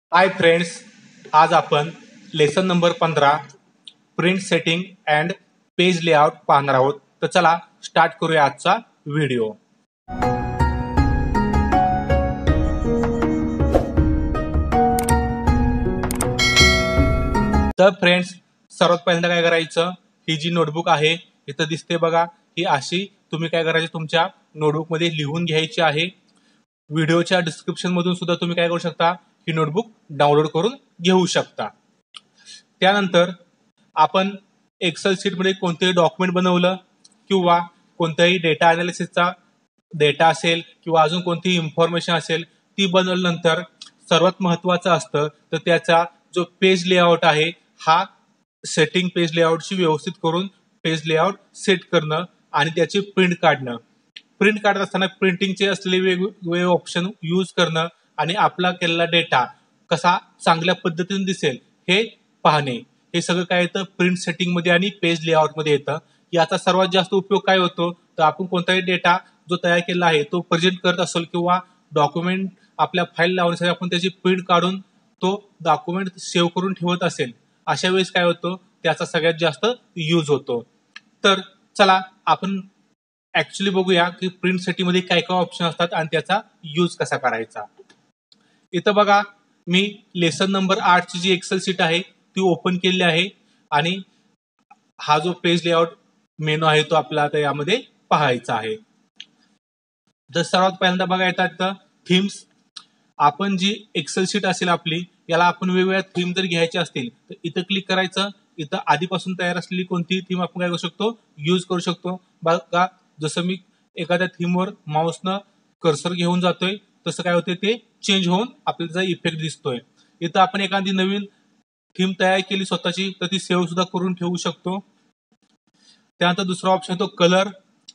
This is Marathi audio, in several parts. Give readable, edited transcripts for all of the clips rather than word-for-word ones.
हाय फ्रेंड्स, आज आपण lesson number 15 print setting and page layout पाहणार आहोत. तर चला स्टार्ट करूया आजचा व्हिडिओ. तर फ्रेंड्स, सर्वात पहिल्यांदा काय करायचं, ही जी नोटबुक आहे इथं दिसते बघा, ही अशी तुम्ही काय करायचं तुमच्या नोटबुक मध्ये लिहून घ्यायची आहे. व्हिडिओच्या डिस्क्रिप्शन मधून सुद्धा तुम्ही काय करू शकता, ही नोटबुक डाउनलोड करून घेऊ शकता. त्यानंतर आपण एक्सेल शीटमध्ये कोणतेही डॉक्युमेंट बनवलं किंवा कोणत्याही डेटा अनालिसिसचा डेटा असेल किंवा अजून कोणतीही इन्फॉर्मेशन असेल ती बनवल्यानंतर सर्वात महत्वाचं असतं तर त्याचा जो पेज लेआउट आहे हा सेटिंग पेज लेआउटची व्यवस्थित करून पेज लेआउट सेट करणं आणि त्याची प्रिंट काढणं. प्रिंट काढत असताना प्रिंटिंगचे असलेले वेगवेगळे ऑप्शन यूज करणं आणि आपला केलेला डेटा कसा चांगल्या पद्धतीने दिसेल हे पाहणे. हे सगळं काय येतं प्रिंट सेटिंग मध्ये आणि पेज लेआउट मध्ये येतं. याचा सर्वात जास्त उपयोग काय होतो तर आपण कोणताही डेटा जो तयार केला आहे तो प्रेझेंट करत असेल किंवा डॉक्युमेंट आपल्या फाईल लावण्यासाठी आपण त्याची प्रिंट काढून तो डॉक्युमेंट सेव्ह करून ठेवत असेल अशा वेळेस काय होतं त्याचा सगळ्यात जास्त यूज होतो. तर चला आपण ऍक्च्युली बघूया की प्रिंट सेटिंग मध्ये काय काय ऑप्शन असतात आणि त्याचा यूज कसा करायचा. इथं बघा मी लेसन नंबर 8 ची जी एक्सेल शीट आहे ती ओपन केली आहे आणि हा जो पेज लेआउट मेनू आहे तो आपल्याला आता यामध्ये पाहायचा आहे. तर सर्वात पहिल्यांदा बघा येतात थीम्स. आपण जी एक्सेल शीट असेल आपली याला आपण वेगवेगळ्या थीम जर घ्यायच्या असतील तर इथं क्लिक करायचं. इथं आधीपासून तयार असलेली कोणतीही थीम आपण काय करू शकतो यूज करू शकतो. बघा जसं मी एखाद्या थीमवर माऊसनं कर्सर घेऊन जातोय तसं काय होते ते चेंज होऊन आपल्याला इफेक्ट दिसतोय. इथं आपण एखादी नवीन थीम तयार केली स्वतःची तर ती सेव्ह सुद्धा करून ठेवू शकतो. त्यानंतर दुसरा ऑप्शन तो कलर.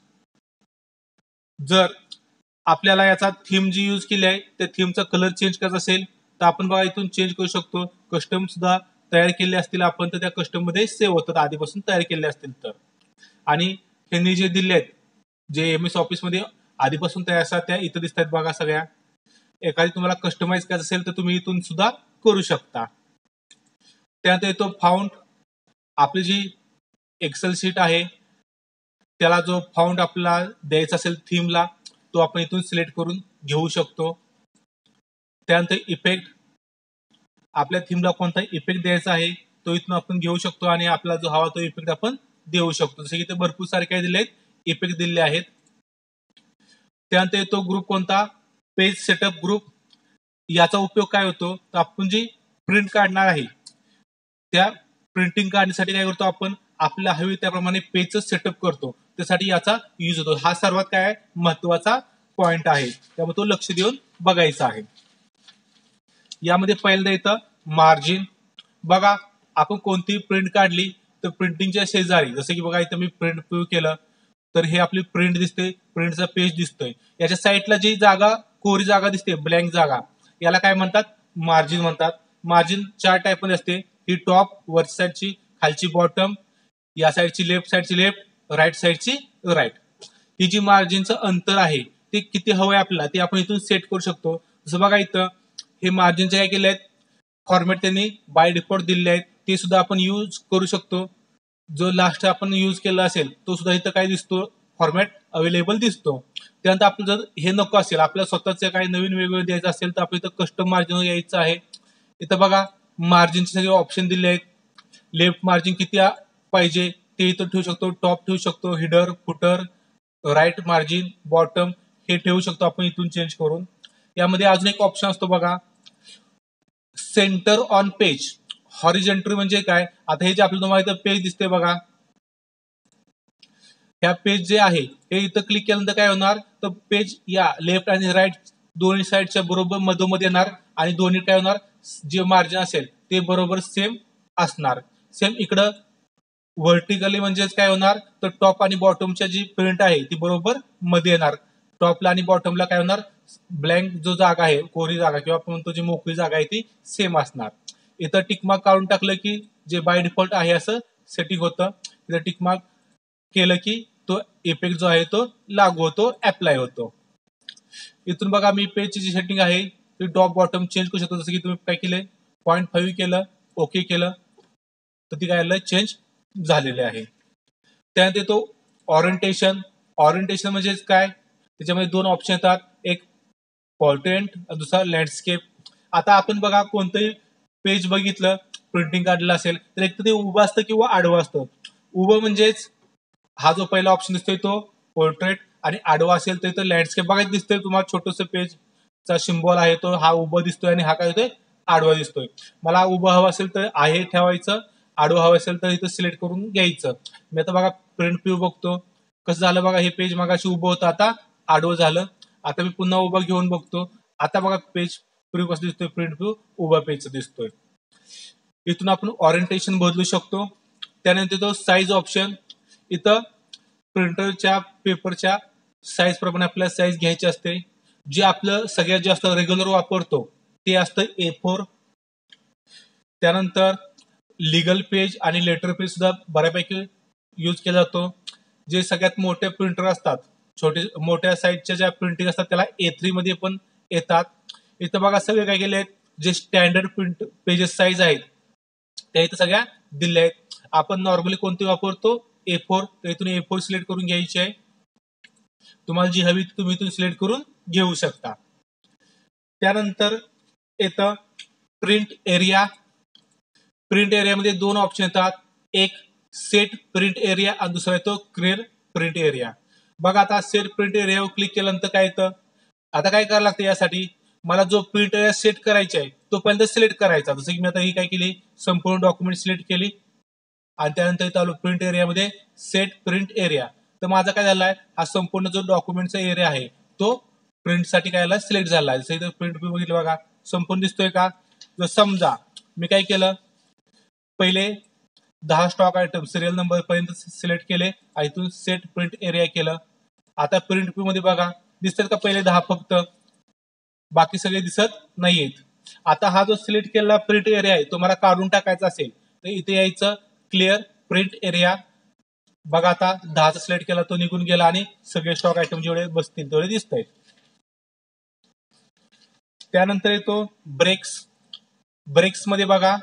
जर आपल्याला याचा थीम जी यूज केली आहे त्या थीमचा कलर चेंज करायचा असेल तर आपण बघा इथून चेंज करू शकतो. कस्टम सुद्धा तयार केले असतील आपण तर त्या कस्टम मध्ये सेव्ह होतात आधीपासून तयार केले असतील तर. आणि त्यांनी जे दिले आहेत जे एम एस ऑफिस मध्ये आधीपासून तयार असतात त्या इथं दिसतात बघा सगळ्या. एखादी तुम्हाला कस्टमाइज करायचं असेल तर तुम्ही इथून सुद्धा करू शकता. त्यानंतर येतो फाउंड. आपली जी एक्सेल शीट आहे त्याला जो फाउंड आपल्याला द्यायचा असेल थीमला तो आपण इथून सिलेक्ट करून घेऊ शकतो. त्यानंतर इफेक्ट. आपल्या थीमला कोणता इफेक्ट द्यायचा आहे तो इथून आपण घेऊ शकतो आणि आपला जो हवा तो इफेक्ट आपण देऊ शकतो. जसे की इथे भरपूर सारे काय दिले आहेत इफेक्ट दिले आहेत. त्यानंतर येतो ग्रुप कोणता पेज सेटअप ग्रुप. याचा उपयोग काय होतो तर आपण जी प्रिंट काढणार आहे त्या प्रिंटिंग काढण्यासाठी काय करतो आपण आपल्या हवी त्याप्रमाणे पेजचं सेटअप करतो. त्यासाठी याचा यूज होतो. हा सर्वात काय महत्वाचा पॉइंट आहे त्यामुळे तो लक्ष देऊन बघायचा आहे. यामध्ये पहिल्यांदा येतं मार्जिन. बघा आपण कोणतीही प्रिंट काढली तर प्रिंटिंगच्या शेजारी जसं की बघा इथं मी प्रिंट प्रिव्ह्यू केलं तर हे आपली प्रिंट दिसते. प्रिंटचा पेज दिसतोय. याच्या साईडला जी जागा कोरी जागा दिसते ब्लँक जागा याला काय म्हणतात मार्जिन म्हणतात. मार्जिन 4 टाईप मध्ये असते. ही टॉप वरची साईडची, खालची बॉटम, या साईडची लेफ्ट साईडची लेफ्ट, राईट साईडची राईट. ही जी मार्जिनचं अंतर आहे ते किती हवंय आपल्याला ते आपण इथून सेट करू शकतो. जसं बघा इथं हे मार्जिनचे काय केले आहेत फॉर्मॅट त्यांनी बाय डिफॉल्ट दिले आहेत ते सुद्धा आपण यूज करू शकतो. जो लास्ट आपण यूज केला असेल तो सुद्धा इथं काय दिसतो फॉर्मॅट अवेलेबल दिसतो. त्यानंतर आपण जर हे नको असेल आपल्याला स्वतःच काही नवीन वेगवेगळं द्यायचं असेल तर आपण इथं कस्टम मार्जिन यायचं आहे. इथं बघा मार्जिनचे सगळे ऑप्शन दिले आहेत. लेफ्ट मार्जिन किती पाहिजे ते इथं ठेवू शकतो. टॉप ठेवू शकतो, header footer, right margin, bottom हे ठेवू शकतो आपण इथून चेंज करून. यामध्ये अजून एक ऑप्शन असतो बघा सेंटर ऑन पेज. हॉरिझॉन्टल म्हणजे काय आता हे जे आपल्याला तुम्हाला पेज दिसते बघा ह्या पेज जे आहे हे इथं क्लिक केल्यानंतर काय होणार तर पेज या लेफ्ट आणि राईट दोन्ही साईडच्या बरोबर मधोमध येणार आणि दोन्ही काय होणार जे मार्जिन असेल ते बरोबर सेम असणार. सेम इकडं व्हर्टिकली म्हणजेच काय होणार तर टॉप आणि बॉटमच्या जी प्रिंट आहे ती बरोबर मध्ये येणार. टॉपला आणि बॉटमला काय होणार ब्लँक जो जागा आहे कोरी जागा किंवा आपण म्हणतो जी मोकळी जागा आहे ती सेम असणार. इथं टिकमार्क काढून टाकलं की जे बाय डिफॉल्ट आहे असं सेटिंग होतं. इथं टिकमार्क केलं की तो इफेक्ट जो आहे तो लागू होतो अप्लाय होतो. इथून बघा मी पेजची जी सेटिंग आहे ते टॉप बॉटम चेंज करू शकतो. जसं की तुम्ही काय केलंय 0.5 केलं, ओके केलं तर ती काय चेंज झालेले आहे. त्यानंतर येतो ओरिएंटेशन. ओरिएंटेशन म्हणजे काय, त्याच्यामध्ये दोन ऑप्शन येतात, एक पोर्ट्रेट दुसरा लँडस्केप. आता आपण बघा कोणतंही पेज बघितलं प्रिंटिंग काढलेलं असेल तर एक तर ते उभं असतं किंवा आडवं असतं. उभं म्हणजेच हा जो पहिला ऑप्शन दिसतोय तो पोर्ट्रेट आणि आडवा असेल तर इथं लँडस्केप बघायला दिसतोय तुम्हाला. छोटंसं पेजचा सिम्बॉल आहे तो हा उभं दिसतोय आणि हा काय होतोय आडवा दिसतोय. मला उभं हवं असेल तर आहे ठेवायचं, आडवं हवं असेल तर इथं सिलेक्ट करून घ्यायचं. मी आता बघा प्रिंट व्ह्यू बघतो कसं झालं बघा. हे पेज मगाशी उभं होतं आता आडवं झालं. आता मी पुन्हा उभं घेऊन बघतो. आता बघा पेज प्रिव्ह्यू कसं दिसतोय, प्रिंट व्ह्यू उभा पेजचं दिसतोय. इथून आपण ओरिएंटेशन बदलू शकतो. त्यानंतर तो साईज ऑप्शन. इथं प्रिंटरच्या पेपरच्या साईज प्रमाणे आपल्याला साईज घ्यायची असते. जे आपलं सगळ्यात जास्त रेग्युलर वापरतो ते असतं A4. त्यानंतर लिगल पेज आणि लेटर पेज सुद्धा बऱ्यापैकी यूज केला जातो. जे सगळ्यात मोठे प्रिंटर असतात, मोठ्या साईजच्या ज्या प्रिंटिंग असतात त्याला A3 मध्ये पण येतात. इथं बघा सगळे काय केले आहेत, जे स्टँडर्ड प्रिंट पेजेस साईज आहेत त्या इथं सगळ्या दिल्या आहेत. आपण नॉर्मली कोणती वापरतो A4, तर इथून A4 सिलेक्ट करून घ्यायची आहे. तुम्हाला जी हवी तुम्ही इथून सिलेक्ट करून घेऊ शकता. त्यानंतर येतं प्रिंट एरिया. प्रिंट एरियामध्ये दोन ऑप्शन येतात, एक सेट प्रिंट एरिया आणि दुसरा येतो क्लिअर प्रिंट एरिया. बघा आता सेट प्रिंट एरियावर क्लिक केल्यानंतर काय येतं, आता काय करायला लागतं यासाठी, मला जो प्रिंट एरिया सेट करायचा आहे तो पहिल्यांदा सिलेक्ट करायचा. जसं की मी आता ही काय केली, संपूर्ण डॉक्युमेंट सिलेक्ट केली आणि त्यानंतर इथं आलो प्रिंट एरियामध्ये सेट प्रिंट एरिया. तर माझा काय झालाय, हा संपूर्ण जो डॉक्युमेंटचा एरिया आहे तो प्रिंटसाठी काय सिलेक्ट झाला आहे. जसं इथं प्रिंट व्यू बघितलं बघा संपूर्ण दिसतोय का. जर समजा मी काय केलं, पहिले 10 स्टॉक आयटम सिरियल नंबर पर्यंत सिलेक्ट केले, इथून सेट प्रिंट एरिया केलं. आता प्रिंट व्यू मध्ये बघा दिसतात का पहिले 10 फक्त, बाकी सगळे दिसत नाहीयेत. आता हा जो सिलेक्ट केलेला प्रिंट एरिया आहे तो मला काढून टाकायचा असेल तर इथे यायचं क्लिअर प्रिंट एरिया. बघा आता 10चा सिलेक्ट केला तो निघून गेला आणि सगळे स्टॉक आयटम जेवढे बसतील तेवढे दिसत आहेत. त्यानंतर येतो ब्रेक्स. ब्रेक्स मध्ये बघा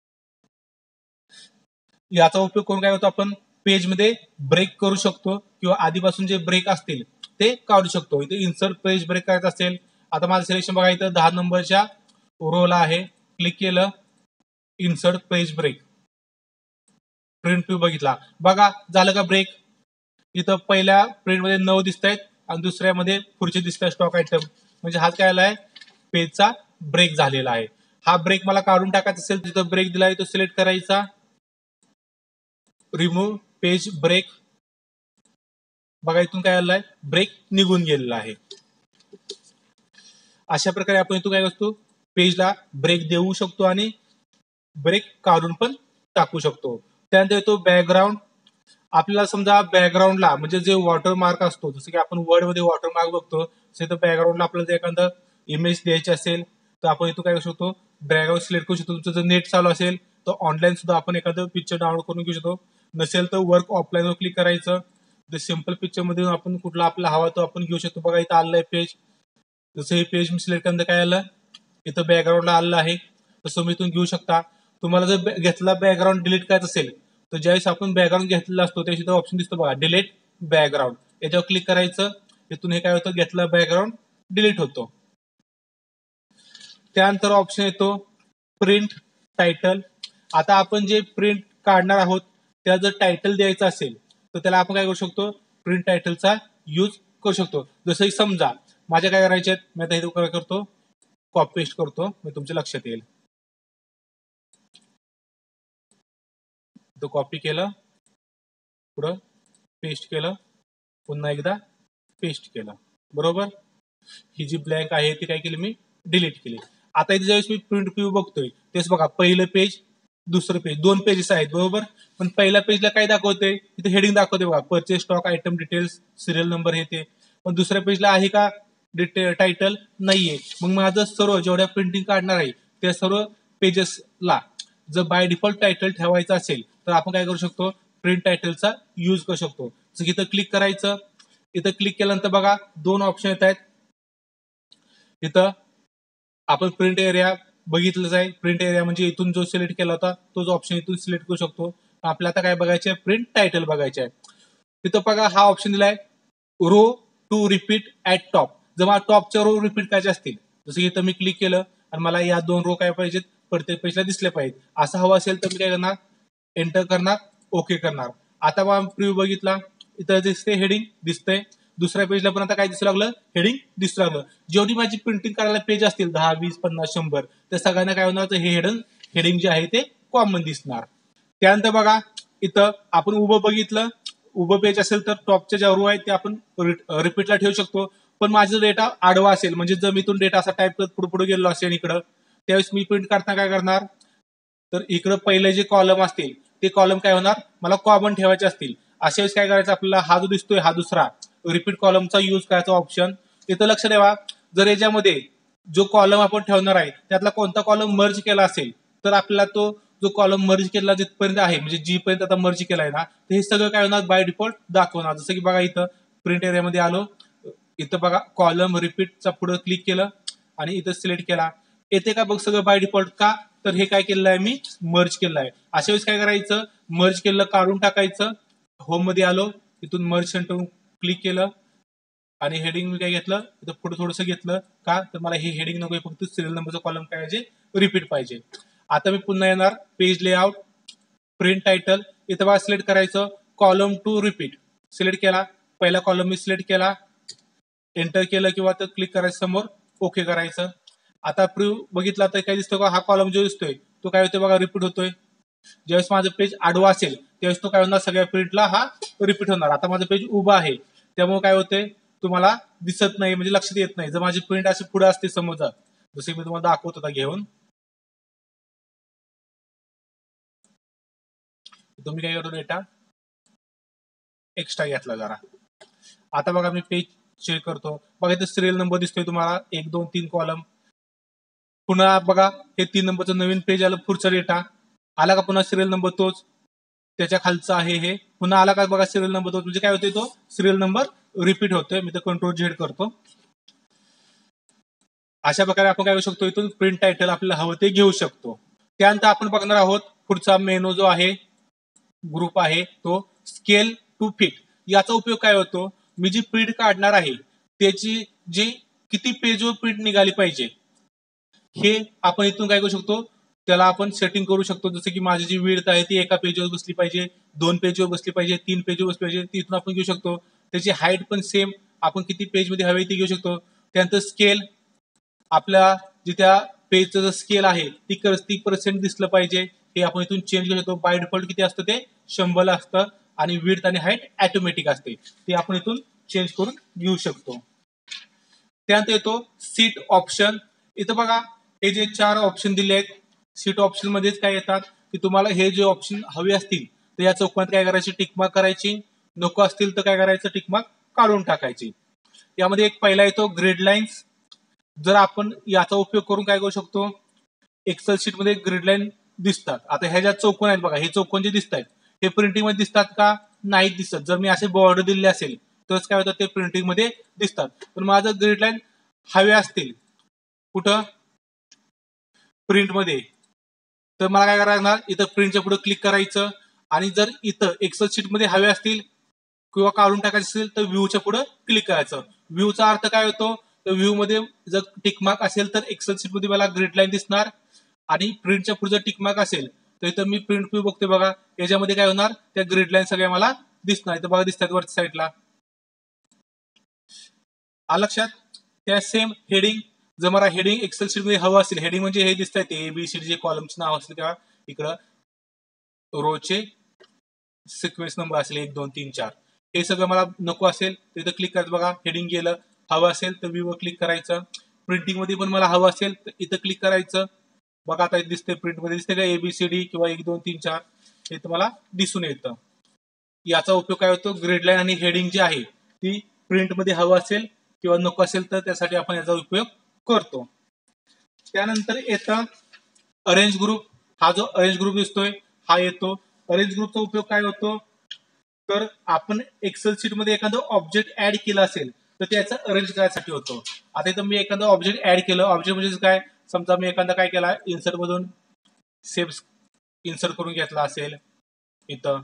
याचा उपयोग करून काय होतो, आपण पेज मध्ये ब्रेक करू शकतो किंवा आधीपासून जे ब्रेक असतील ते काढू शकतो. इथे इन्सर्ट पेज ब्रेक करायचं असेल, आता माझं सिलेक्शन बघा इथं 10 नंबरच्या रोला आहे, क्लिक केलं insert page break, print view बघितला बघा झालं का ब्रेक. इथं पहिल्या प्रिंट मध्ये 9 दिसत आहेत आणि दुसऱ्यामध्ये पुढचे दिसत आहेत स्टॉक आयटम. म्हणजे हा काय आलाय पेजचा ब्रेक झालेला आहे. हा ब्रेक मला काढून टाकायचा असेल तिथं ब्रेक दिलाय तो सिलेक्ट करायचा, रिमूव्ह पेज ब्रेक. बघा इथून काय आलाय ब्रेक निघून गेलेला आहे. अशा प्रकारे आपण इथून काय करतो, पेजला ब्रेक देऊ शकतो आणि ब्रेक काढून पण टाकू शकतो. त्यानंतर येतो बॅकग्राऊंड. आपल्याला समजा बॅकग्राऊंडला म्हणजे जे वॉटरमार्क असतो, जसं की आपण वर्ड मध्ये वॉटरमार्क बघतो तसं बॅकग्राऊंडला आपल्याला जर एखादं इमेज द्यायची असेल तर आपण इथून काय करू शकतो, बॅकग्राऊंड सिलेक्ट करू शकतो. तुमचं जर नेट चालू असेल तर ऑनलाईन सुद्धा आपण एखादं पिक्चर डाउनलोड करून घेऊ शकतो. नसेल तर वर्क ऑफलाईन वर क्लिक करायचं, तर सिम्पल पिक्चर मध्ये आपण कुठला आपला हवा तो आपण घेऊ शकतो. बघा इथं आलंय पेज, जसं हे पेज मी सिलेक्ट केलं काय आलं इथं बॅकग्राऊंडला आलं आहे, तसं मी इथून घेऊ शकता. तुम्हाला जर घेतला बॅकग्राऊंड डिलीट करायचं असेल तर ज्यावेळेस आपण बॅकग्राऊंड घेतलेला असतो त्यावेळेस इथं ऑप्शन दिसतो बघा डिलीट बॅकग्राऊंड, याच्यावर क्लिक करायचं. इथून हे काय होतं, घेतलं बॅकग्राऊंड डिलीट होतो. त्यानंतर ऑप्शन येतो प्रिंट टायटल. आता आपण जे प्रिंट काढणार आहोत त्याला जर टायटल द्यायचं असेल तर त्याला आपण काय करू शकतो, प्रिंट टायटलचा यूज करू शकतो. जसं समजा माझ्या काय करायचे आहेत, मी आता हे काय करतो कॉपी पेस्ट करतो, मी तुमच्या लक्षात येईल. तो कॉपी केलं, पुढं पेस्ट केलं, पुन्हा एकदा पेस्ट केलं, बरोबर. ही जी ब्लँक आहे ती काय केली मी डिलीट केली. आता इथे ज्यावेळेस मी प्रिंट व्ह्यू बघतोय तेच बघा पहिलं पेज दुसरं पेज, दोन पेजेस आहेत बरोबर. पण पहिल्या पेजला काय दाखवते, इथे हेडिंग दाखवते बघा purchase stock item details serial number हे ते. पण दुसऱ्या पेजला आहे का टायटल नाहीये. मग माझं सर्व जेवढ्या प्रिंटिंग काढणार आहे त्या सर्व पेजेसला जर बाय डिफॉल्ट टायटल ठेवायचं असेल तर आपण काय करू शकतो, प्रिंट टायटलचा यूज करू शकतो. इथं क्लिक करायचं, इथं क्लिक केल्यानंतर बघा दोन ऑप्शन येत आहेत. इथं आपण प्रिंट एरिया बघितलंच आहे. प्रिंट एरिया म्हणजे इथून जो सिलेक्ट केला होता तोच ऑप्शन इथून सिलेक्ट करू शकतो. आपल्याला आता काय बघायचे आहे, प्रिंट टायटल बघायचे आहे. तिथं बघा हा ऑप्शन दिलाय row to repeat at top. जर मला टॉपच्या रो रिपीट करायचे असतील, जसं इथं मी क्लिक केलं आणि मला या 2 रो काय पाहिजेत, प्रत्येक पेजला दिसले पाहिजेत. असं हवं असेल तर मी काय करणार, एंटर करणार, ओके करणार. आता बघा प्रिव्ह्यू बघितला, इथं दिसते हेडिंग दिसतंय. दुसऱ्या पेजला पण आता काय दिसू लागलं, हेडिंग दिसू लागलं. जेवढी माझी प्रिंटिंग करायला पेज असतील 10, 20, 50, 100 त्या सगळ्यांना काय होणार, हे हेडिंग जे आहे ते कॉमन दिसणार. त्यानंतर बघा इथं आपण उभं बघितलं, उभं पेज असेल तर टॉपच्या ज्या रो आहेत ते आपण रिपीटला ठेवू शकतो. पण माझा डेटा आडवा असेल, म्हणजे जर मी इथून डेटा असा टाईप करत पुढे पुढे गेलो असेल इकडं, त्यावेळेस मी प्रिंट करताना काय करणार, तर इकडं पहिले जे कॉलम असतील ते कॉलम काय होणार, मला कॉमन ठेवायचे असतील. अशा वेळेस काय करायचं, आपल्याला हा जो दिसतोय हा दुसरा रिपीट कॉलमचा यूज करायचा ऑप्शन. इथं लक्ष ठेवा, जर याच्यामध्ये जो कॉलम आपण ठेवणार आहे त्यातला कोणता कॉलम मर्ज केला असेल तर आपल्याला तो जो कॉलम मर्ज केला जिथपर्यंत आहे, म्हणजे जी पर्यंत आता मर्ज केलाय ना, तर हे सगळं काय होणार, बाय डिफॉल्ट दाखवणार. जसं की बघा इथं प्रिंट एरियामध्ये आलो, इथं बघा कॉलम रिपीटचा पुढे क्लिक केलं आणि इथं सिलेक्ट केला, येते का बघ सगळं बाय डिफॉल्ट. का तर हे काय केलेलं आहे, मी मर्ज केलं आहे. अशा वेळेस काय करायचं, मर्ज केलं काढून टाकायचं. होम मध्ये आलो, इथून मर्ज सेंटर क्लिक केलं आणि हेडिंग मी काय घेतलं, इथं पुढे थोडंसं घेतलं. का तर मला हे हेडिंग नको, फक्त सिरियल नंबरचा कॉलम काय पाहिजे, रिपीट पाहिजे. आता मी पुन्हा येणार, पेज लेआउट, प्रिंट टायटल, इथं बघा सिलेक्ट करायचं कॉलम टू रिपीट. सिलेक्ट केला, पहिला कॉलम मी सिलेक्ट केला, एंटर केलं किंवा तर क्लिक करायचं समोर, ओके करायचं. आता प्रिव्ह्यू बघितला तर काय दिसतो का, हा कॉलम जो दिसतोय तो काय होतोय बघा, रिपीट होतोय. ज्यावेळेस माझं पेज आडवा असेल त्यावेळेस तो काय होणार, सगळ्या प्रिंटला हा रिपीट होणार. आता माझं पेज उभं आहे त्यामुळे काय होतंय, तुम्हाला दिसत नाही, म्हणजे लक्षात येत नाही. जर माझी प्रिंट अशी पुढे असते समजा, जसे मी तुम्हाला दाखवत होता घेऊन, तुम्ही काय करतो, डेटा एक्स्ट्रा घेतला जरा. आता बघा मी पेज चेक करतो, बघा इथे सिरियल नंबर दिसतोय तुम्हाला, 1, 2, 3 कॉलम. पुन्हा बघा हे 3 नंबरचं नवीन पेज आलं, पुढचा डेटा आला का, पुन्हा सिरियल नंबर तोच, त्याच्या खालचा आहे हे, पुन्हा आला का बघा सिरियल नंबर तोच, म्हणजे काय होतोय, तो सिरियल नंबर रिपीट होतोय. मी तर कंट्रोल झेड करतो. अशा प्रकारे आपण काय करू शकतो, इथून प्रिंट टायटल आपल्याला हवं ते घेऊ शकतो. त्यानंतर आपण बघणार आहोत पुढचा मेनू जो आहे, ग्रुप आहे तो स्केल टू फिट. याचा उपयोग काय होतो, मी जी प्रिंट काढणार आहे त्याची जी किती पेजवर प्रिंट निघाली पाहिजे हे आपण इथून काय करू शकतो, त्याला आपण सेटिंग करू शकतो. जसं की माझी जी विड्थ आहे ती एका पेजवर बसली पाहिजे, 2 पेजवर बसली पाहिजे, 3 पेजवर बसली पाहिजे, ती इथून आपण घेऊ शकतो. त्याची हाईट पण सेम आपण किती पेजमध्ये हवी ती घेऊ शकतो. त्यानंतर स्केल, आपल्या जी त्या पेजचं स्केल आहे ती पर्सेंट दिसलं पाहिजे, हे आपण इथून चेंज करू शकतो. बाय डिफॉल्ट किती असतं, ते 100 असतं आणि विड्थ आणि हाईट ऑटोमॅटिक असते, ते आपण इथून चेंज करून घेऊ शकतो. त्यानंतर येतो सीट ऑप्शन. इथं बघा हे जे 4 ऑप्शन दिले आहेत, सीट ऑप्शन मध्येच काय येतात की तुम्हाला हे जे ऑप्शन हवे असतील तर या चौकात काय करायची, टिकमार्क करायची. नको असतील तर काय करायचं, टिकमार्क काढून टाकायची. यामध्ये एक पहिला येतो ग्रिड लाईन्स. जर आपण याचा उपयोग करून काय करू शकतो, एक्सेल शीट मध्ये ग्रिड लाईन दिसतात. आता ह्या ज्या चौकोन आहेत बघा, हे चौकोन जे दिसत आहेत हे प्रिंटिंग मध्ये दिसतात का, नाही दिसत. जर मी असे बॉर्डर दिले असेल तरच काय होतं, ते प्रिंटिंग मध्ये दिसतात. पण माझं ग्रिड लाईन हवे असतील कुठं, प्रिंट मध्ये, तर मला काय करायला लागणार, इथं प्रिंटच्या पुढे क्लिक करायचं. आणि जर इथं एक्सेल शीट मध्ये हवे असतील किंवा काढून टाकायचे असेल तर व्ह्यूच्या पुढे क्लिक करायचं. व्ह्यूचा अर्थ काय होतो, तर व्ह्यू मध्ये जर टिकमार्क असेल तर एक्सेल शीट मध्ये मला ग्रिड लाईन दिसणार, आणि प्रिंटच्या पुढे जर टिकमार्क असेल तर इथं मी प्रिंट व्ह्यू बघतोय बघा, याच्यामध्ये काय होणार, त्या ग्रिड लाईन सगळ्या मला दिसणार. इथं बघा दिसतात वरच्या साईडला, लक्षात. त्या सेम हेडिंग, जर मला हेडिंग एक्सेल शीट मध्ये हवं असेल, हेडिंग म्हणजे हे दिसत आहे एबीसीडी जे कॉलमचे नाव असते तेव्हा इकडं रोचे सिक्वेन्स नंबर असेल 1, 2, 3, 4, हे सगळं मला नको असेल तर इथं क्लिक करायचं. बघा हेडिंग गेलं, हवं असेल तर व्ह्यू वर क्लिक करायचं. प्रिंटिंग मध्ये पण मला हवं असेल तर इथं क्लिक करायचं. बघा आता दिसते, प्रिंट मध्ये दिसते का एबीसीडी किंवा 1, 2, 3, 4 हे तुम्हाला दिसून येतं. याचा उपयोग काय होतो, ग्रिड लाईन आणि हेडिंग जी आहे ती प्रिंट मध्ये हवं असेल किंवा नको असेल तर त्यासाठी आपण याचा उपयोग करतो. त्यानंतर येतं अरेंज ग्रुप. हा जो अरेंज ग्रुप दिसतोय हा येतो. अरेंज ग्रुपचा उपयोग काय होतो, तर आपण एक्सेल शीट मध्ये एखादं ऑब्जेक्ट ऍड केलं असेल तर त्याचं अरेंज करायसाठी होतो. आता इथं मी एखादं ऑब्जेक्ट ऍड केलं, ऑब्जेक्ट म्हणजे काय, समजा मी एखादा काय केला, इन्सर्ट मधून शेप्स इन्सर्ट करून घेतला असेल, इथं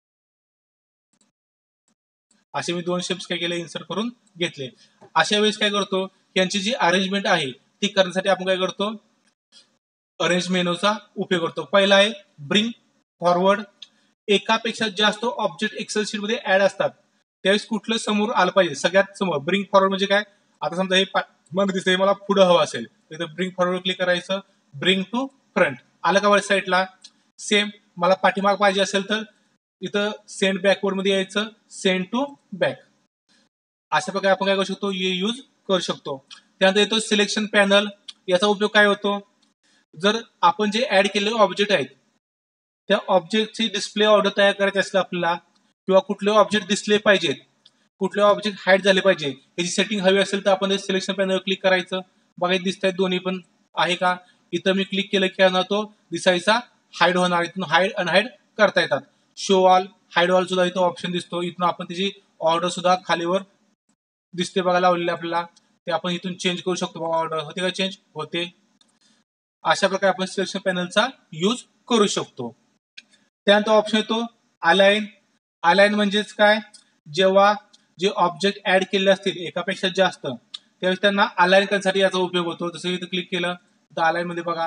असे मी 2 शेप्स काय केले, इन्सर्ट करून घेतले. अशा वेळेस काय करतो, यांची जी अरेंजमेंट आहे ती करण्यासाठी आपण काय करतो, अरेंज मेनूचा उपयोग करतो. पहिला आहे ब्रिंग फॉरवर्ड. एकापेक्षा जास्त ऑब्जेक्ट एक्सेल शीट मध्ये ऍड असतात, त्यावेळेस कुठलं समोर आलं पाहिजे, सगळ्यात समोर. ब्रिंग फॉरवर्ड म्हणजे काय, आता समजा हे मग दिसतंय, मला पुढे हवं असेल तर ब्रिंग फॉरवर्ड क्लिक करायचं, ब्रिंग टू फ्रंट आलं का वर साईडला. सेम मला पाठीमाग पाहिजे असेल तर इथं सेंड बॅकवर्ड मध्ये यायचं, सेंड टू बॅक. अशा प्रकारे आपण काय करू शकतो, हे यूज करू शकतो. त्यानंतर येतो सिलेक्शन पॅनल. याचा उपयोग काय होतो, जर आपण जे ऍड केलेले ऑब्जेक्ट आहेत त्या ऑब्जेक्टची डिस्प्ले ऑर्डर तयार करायची असेल आपल्याला, किंवा कुठले ऑब्जेक्ट दिसले पाहिजेत, कुठले ऑब्जेक्ट हाईड झाले पाहिजे, याची सेटिंग हवी असेल तर आपण सिलेक्शन पॅनलवर क्लिक करायचं. बघा दिसत आहेत दोन्ही पण आहे का, इथं मी क्लिक केलं की तो दिसायचा हाईड होणार, इथून हाईड अनहाईड करता येतात. शो ऑल, हाईड ऑल सुद्धा इथं ऑप्शन दिसतो, इथून आपण त्याची ऑर्डर सुद्धा खालीवर दिसते बघा लावलेले आपल्याला, ते आपण इथून चेंज करू शकतो. बघा ऑर्डर होते का, चेंज होते. अशा प्रकारे आपण सिलेक्शन पॅनलचा यूज करू शकतो. त्यानंतर ऑप्शन येतो अलाइन. अलाइन म्हणजेच काय, जेव्हा जे ऑब्जेक्ट ऍड केले असतील एकापेक्षा जास्त, त्यावेळेस त्यांना अलाइन करण्यासाठी याचा उपयोग होतो. जसं इथं क्लिक केलं तर अलाइन मध्ये बघा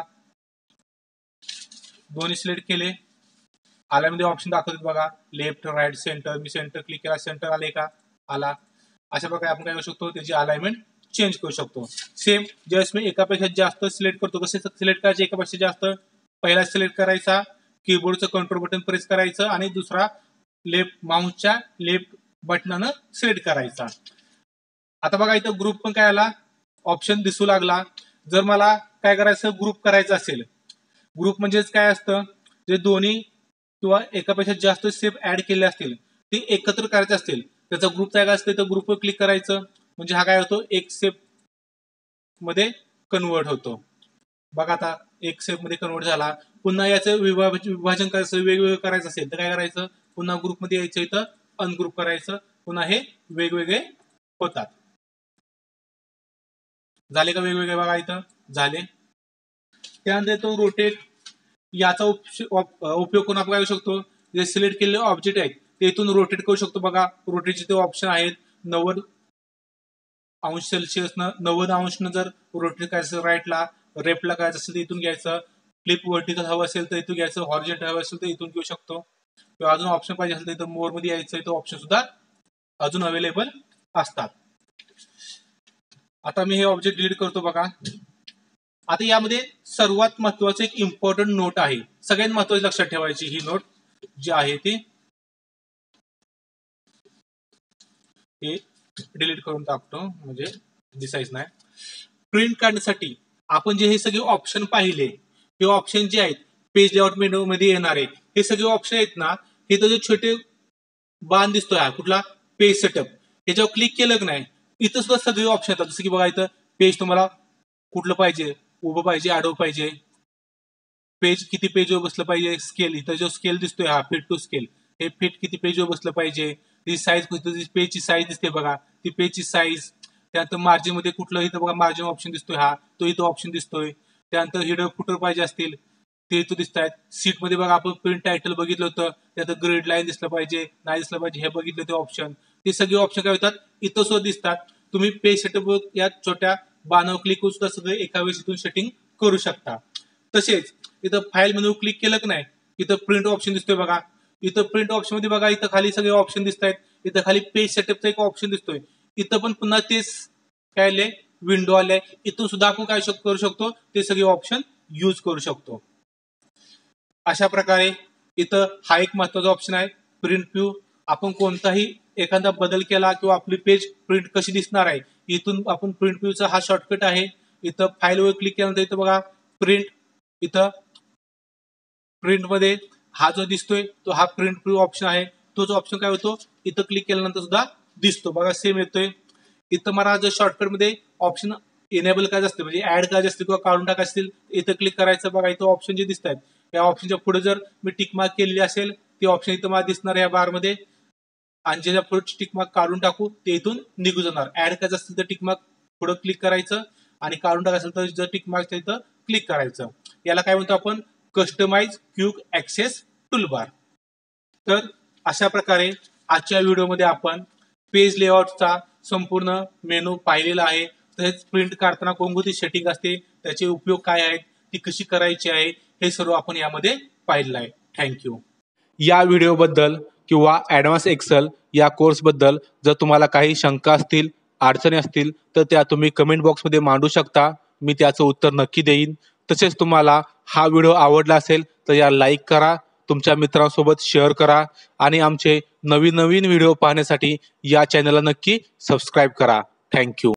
दोन्ही सिलेक्ट केले, अलाइन मध्ये ऑप्शन दाखवतात बघा, लेफ्ट राईट सेंटर. मी सेंटर क्लिक केला, सेंटर आले का, आला. अशा प्रकारे आपण काय करू शकतो, त्याची अलाइनमेंट चेंज करू शकतो. सेम ज्यावेळेस मी एकापेक्षा जास्त सिलेक्ट करतो, कसे सिलेक्ट करायचे, एकापेक्षा जास्त पहिला सिलेक्ट करायचा, कीबोर्डचं कंट्रोल बटन प्रेस करायचं आणि दुसरा लेफ्ट माउसच्या लेफ्ट बटनानं सिलेक्ट करायचा. आता बघा इथं ग्रुप पण काय आला, ऑप्शन दिसू लागला. जर मला काय करायचं, ग्रुप करायचं असेल, ग्रुप म्हणजेच काय असतं, जे दोन्ही किंवा एकापेक्षा जास्त स्टेप ऍड केले असतील ते एकत्र करायचे असतील, त्याचा ग्रुप तयार असते, तर ग्रुपवर क्लिक करायचं, म्हणजे हा काय होतो, एक स्टेप मध्ये कन्वर्ट होतो. बघा आता एक स्टेप मध्ये कन्वर्ट झाला. पुन्हा याचं विभाजन करायचं, वेगवेगळं करायचं असेल तर काय करायचं, पुन्हा ग्रुपमध्ये यायचं, इथं अनग्रुप करायचं, पुन्हा हे वेगवेगळे होतात. झाले का वेगवेगळे, बघा इथं झाले. त्यानंतर तो रोटेट. याचा उपयोग करून आपण काय करू शकतो, जे सिलेक्ट केलेले ऑब्जेक्ट आहेत ते इथून रोटेट करू शकतो. बघा रोटेटचे ते ऑप्शन आहेत, 90 अंश सेल्सिअस 90 अंशनं जर रोटेट करायचं, राईटला लेफ्टला करायचं असेल तर इथून घ्यायचं, फ्लिप वर्टिकल हवं असेल तर इथून घ्यायचं, हॉरिझॉन्टल हवं असेल तर इथून घेऊ शकतो, किंवा अजून ऑप्शन पाहिजे असेल तर इथं मोर मध्ये यायचं, इथं ऑप्शन सुद्धा अजून अवेलेबल असतात. आता मी हे ऑब्जेक्ट डिलीट करतो. बघा आता यामध्ये सर्वात महत्वाचं एक इम्पॉर्टंट नोट आहे, सगळ्यात महत्वाची लक्षात ठेवायची ही नोट जी आहे ती डिलीट करून टाकतो, म्हणजे दिसायच नाही. प्रिंट काढण्यासाठी आपण जे हे सगळे ऑप्शन पाहिले, हे ऑप्शन जे आहेत पेज लेआउट मेनू मध्ये येणारे हे सगळे ऑप्शन आहेत ना, हे तर जे छोटे बाण दिसतोय हा कुठला, पेज सेटअप, याच्यावर क्लिक केलं की नाही, इथं सुद्धा सगळे ऑप्शन येतात. जसं की बघा इथं पेज तुम्हाला कुठलं पाहिजे, उभं पाहिजे, आडवं पाहिजे, पेज किती पेजवर बसलं पाहिजे, स्केल, इथं जो स्केल दिसतोय हा फिट टू स्केल, हे फिट किती पेजवर बसलं पाहिजे, ती साईज, पेजची साईज दिसते बघा, ती पेजची साईज. त्यानंतर मार्जिन मध्ये कुठलं, इथं बघा मार्जिन ऑप्शन दिसतोय हा, तो इथं ऑप्शन दिसतोय. त्यानंतर हेडर फुटर पाहिजे असतील ते इथं दिसत आहेत. सीट मध्ये बघा आपण प्रिंट टायटल बघितलं होतं, त्यात ग्रेड लाईन दिसलं पाहिजे, नाही दिसलं पाहिजे, हे बघितलं ते ऑप्शन. ते सगळे ऑप्शन काय होतात, इथं सुद्धा दिसतात. तुम्ही पेज सेटअप या छोट्या बाणावर क्लिक करून सुद्धा सगळे एका वेळेस इथून सेटिंग करू शकता. तसेच इथं फाईल मेनू क्लिक केलं की नाही, इथं प्रिंट ऑप्शन दिसतोय बघा, इथं प्रिंट ऑप्शन मध्ये बघा इथं खाली सगळे ऑप्शन दिसत आहेत. इथं खाली पेज सेटअपचा एक ऑप्शन दिसतोय, इथं पण पुन्हा तेच काय आले, विंडो आले, इथून सुद्धा आपण काय करू शकतो, ते सगळे ऑप्शन यूज करू शकतो. अशा प्रकारे इथं हा एक महत्वाचा ऑप्शन आहे, प्रिंट व्ह्यू. आपण कोणताही एखादा बदल केला किंवा आपली पेज प्रिंट कशी दिसणार आहे, इथून आपण प्रिंट व्ह्यूचा हा शॉर्टकट आहे. इथं फाईलवर क्लिक केल्यानंतर इथं बघा प्रिंट, इथं प्रिंट मध्ये हा जो दिसतोय तो हा प्रिंट व्ह्यू ऑप्शन आहे. तोच ऑप्शन काय होतो, इथं क्लिक केल्यानंतर सुद्धा दिसतो बघा, सेम येतोय. इथं मला जर शॉर्टकट मध्ये ऑप्शन इनेबल करायचं असते, म्हणजे ऍड करायचे असतील किंवा काढून टाकायचे असतील, इथं क्लिक करायचं. बघा इथं ऑप्शन जे दिसत आहेत, या ऑप्शनच्या पुढे जर मी टिक मार्क केलेली असेल ते ऑप्शन इथं मला दिसणार या बार मध्ये, आणि ज्याच्या पुढे टिक मार्क काढून टाकू ते इथून निघून जाणार. ऍड करायचं असतील तर टिक मार्क पुढे क्लिक करायचं, आणि काढून टाकायचं असेल तर जर टिक मार्क असेल तर क्लिक करायचं. याला काय म्हणतो आपण कस्टमाइज क्विक ऍक्सेस टूलबार. तर अशा प्रकारे आजच्या व्हिडिओमध्ये आपण पेज लेआउटचा संपूर्ण मेनू पाहिलेला आहे. तसेच प्रिंट काढताना कोणकोणती सेटिंग असते, त्याचे उपयोग काय आहेत, ती कशी करायची आहे, हे सर्व आपण यामध्ये पाहिलेलं आहे. थँक्यू. या व्हिडिओबद्दल किंवा ॲडव्हान्स एक्सेल या कोर्सबद्दल जर तुम्हाला काही शंका असतील, अडचणी असतील तर त्या तुम्ही कमेंट बॉक्समध्ये मांडू शकता. मी त्याचं उत्तर नक्की देईन. तसेच तुम्हाला हा व्हिडिओ आवडला असेल तर याला लाईक करा, तुमच्या मित्रांसोबत शेअर करा आणि आमचे नवीन नवीन व्हिडिओ पाहण्यासाठी या चॅनलला नक्की सबस्क्राईब करा. थँक्यू.